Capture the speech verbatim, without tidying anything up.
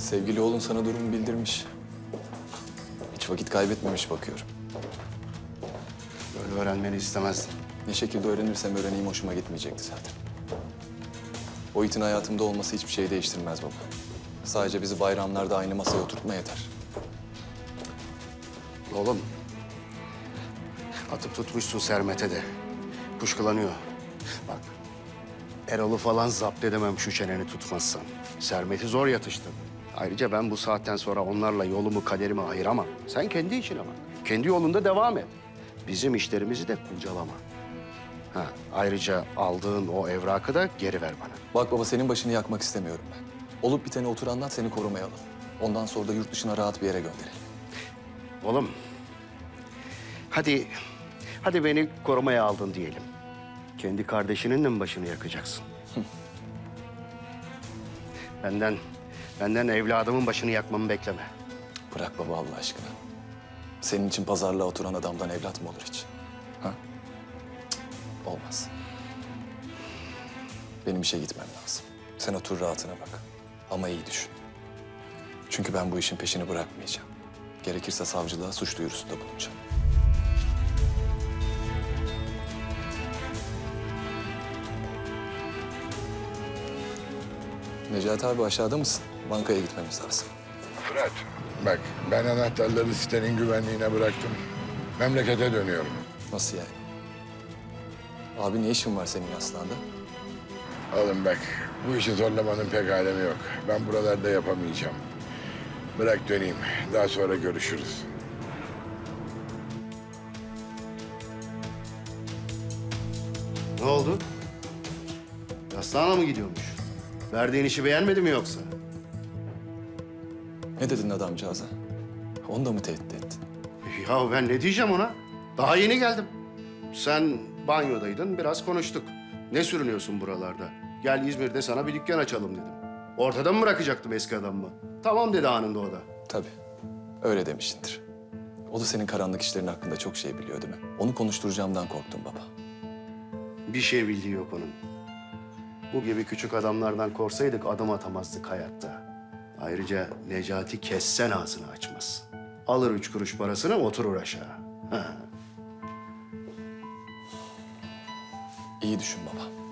Sevgili oğlun sana durumu bildirmiş. Hiç vakit kaybetmemiş bakıyorum. Böyle öğrenmeni istemezdim. Ne şekilde öğrenirsem öğreneyim hoşuma gitmeyecekti zaten. O itin hayatımda olması hiçbir şey değiştirmez baba. Sadece bizi bayramlarda aynı masaya oturtma yeter. Oğlum, atıp tutmuşsun Sermet'e de. Kuşkulanıyor. Bak, Erol'u falan zapt edemem şu çeneni tutmazsan. Sermet'i zor yatıştın. Ayrıca ben bu saatten sonra onlarla yolumu, kaderimi ayıramam. Sen kendi işine bak. Kendi yolunda devam et. Bizim işlerimizi de kurcalama. Ha, ayrıca aldığın o evrakı da geri ver bana. Bak baba, senin başını yakmak istemiyorum ben. Olup biteni otur anlat, seni korumaya alalım. Ondan sonra da yurt dışına rahat bir yere gönderelim. Oğlum, hadi, hadi beni korumaya aldın diyelim. Kendi kardeşinin de mi başını yakacaksın? benden, benden evladımın başını yakmamı bekleme. Bırak baba Allah aşkına. Senin için pazarlığa oturan adamdan evlat mı olur hiç? Ha? Cık, olmaz. Benim işe gitmem lazım. Sen otur rahatına bak. Ama iyi düşün. Çünkü ben bu işin peşini bırakmayacağım. Gerekirse savcılığa suç duyurusunda bulunacağım. Necati abi aşağıda mısın? Bankaya gitmemiz lazım. Fırat, bak ben anahtarları sitenin güvenliğine bıraktım. Memlekete dönüyorum. Nasıl yani? Abi ne işin var senin Aslan'da? Oğlum bak, bu işi zorlamanın pek alemi yok. Ben buralarda yapamayacağım. Bırak döneyim, daha sonra görüşürüz. Ne oldu? Yastığına mı gidiyormuş? Verdiğin işi beğenmedi mi yoksa? Ne dedin adamcağıza? Onu da mı tehdit ettin? Ya ben ne diyeceğim ona? Daha yeni geldim. Sen banyodaydın, biraz konuştuk. Ne sürünüyorsun buralarda? Gel İzmir'de sana bir dükkan açalım dedim. Ortada mı bırakacaktım eski adamımı? Tamam dedi anında o da. Tabii. Öyle demişsindir. O da senin karanlık işlerin hakkında çok şey biliyor değil mi? Onu konuşturacağımdan korktum baba. Bir şey bildiği yok onun. Bu gibi küçük adamlardan korsaydık adım atamazdık hayatta. Ayrıca Necati kessen ağzını açmaz. Alır üç kuruş parasını oturur aşağı. Ha. İyi düşün baba.